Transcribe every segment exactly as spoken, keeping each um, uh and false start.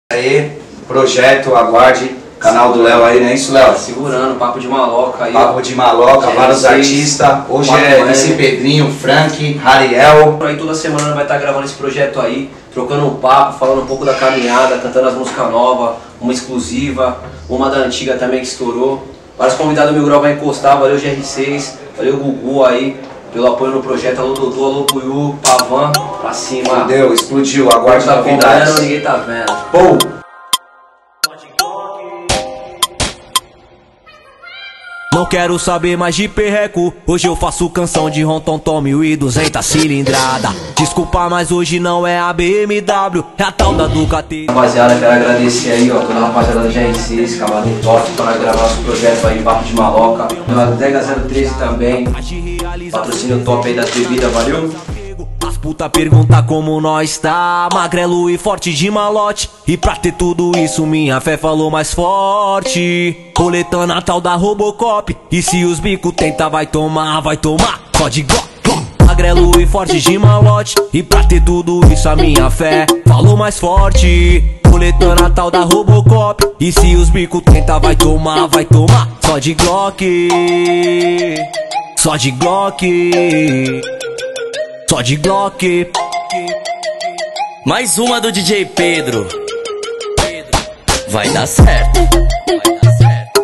Aí, projeto, aguarde, canal do Léo aí, não é isso, Léo? Segurando, papo de maloca aí. Papo de maloca, vários artistas. Hoje é M C Pedrinho, Frank, Rariel. Aí toda semana vai estar gravando esse projeto aí, trocando um papo, falando um pouco da caminhada, cantando as músicas novas, uma exclusiva, uma da antiga também que estourou. Vários convidados do Mil Grau vai encostar, valeu G R seis, valeu Gugu aí, pelo apoio no projeto, alô Dodô, alô Buiú, Pavan, pra cima. Deu, explodiu, aguarde tá novidades. Vendo, ninguém tá vendo. Pô! Não quero saber mais de perreco. Hoje eu faço canção de Rontonton mil e duzentas cilindrada. Desculpa, mas hoje não é a B M W, é a tal da Ducati. Rapaziada, quero agradecer aí, ó, toda a rapaziada da G R seis, cavalo top, pra gravar nosso projeto aí, Papo de Maloca. Da Dega zero treze também, patrocínio top aí das bebidas, valeu? As puta pergunta como nós tá, magrelo e forte de malote. E pra ter tudo isso minha fé falou mais forte. Roletando a tal da Robocop, e se os bico tenta vai tomar, vai tomar, só de glock. Magrelo e forte de malote, e pra ter tudo isso a minha fé falou mais forte. Roletando a tal da Robocop, e se os bico tenta vai tomar, vai tomar, só de glock. Só de glock. Só de Glock. Mais uma do D J Pedro. Vai dar certo. Vai dar certo.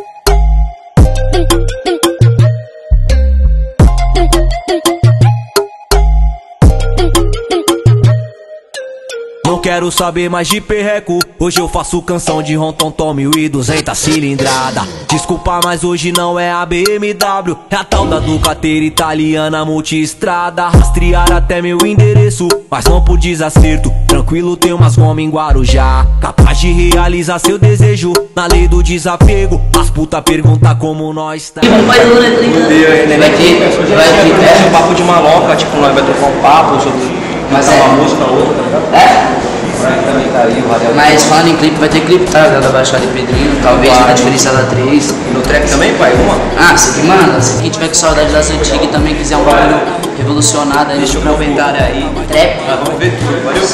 Não quero saber mais de perreco. Hoje eu faço canção de Rontonton mil e duzentas cilindrada. Desculpa, mas hoje não é a B M W, é a tal da Ducateira italiana multiestrada. Rastrear até meu endereço, mas não por desacerto. Tranquilo, tem umas goma em Guarujá, capaz de realizar seu desejo. Na lei do desapego, as puta pergunta como nós tá. Vai ter, vai ter um papo de maloca, tipo, nós vai trocar um papo sobre mas é uma música ou outra, tá ligado? É? Também tá aí, o mas falando em clipe, vai ter clipe, tá? Da Baixada de Pedrinho, talvez na Diferenciada três. E no trap também, pai? Uma? Ah, você que manda. Se quem tiver com saudade das antigas e também quiser um bagulho revolucionado aí, deixa eu comentar aí. Trap? Ah, vamos ver tudo, valeu?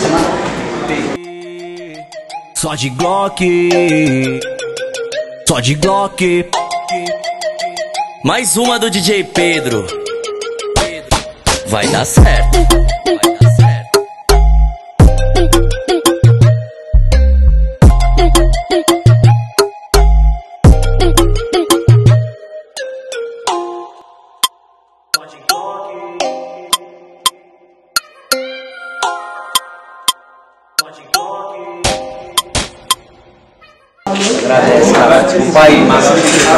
Só de Glock. Só de Glock. Mais uma do D J Pedro. Vai dar certo. Agradece, cara. Desculpa aí, massa.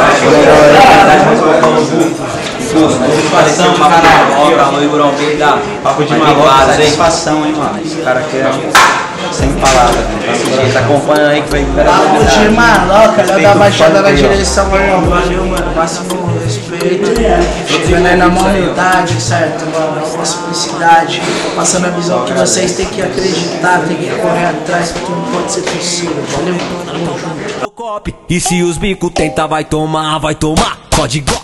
Satisfação, canal, no Igorão B da Papo de Maloca, satisfação, hein, mano. Esse cara aqui é sem palavras, né? Tá acompanhando aí que vai Papo de Maloca, lá da Baixada da direção, valeu, mano. Máximo respeito. Chegando aí na humildade, certo, mano? Na simplicidade, passando a visão que vocês têm que acreditar, têm que correr atrás, porque não pode ser possível, valeu? Tamo junto. E se os bico tenta vai tomar, vai tomar, só de Glock.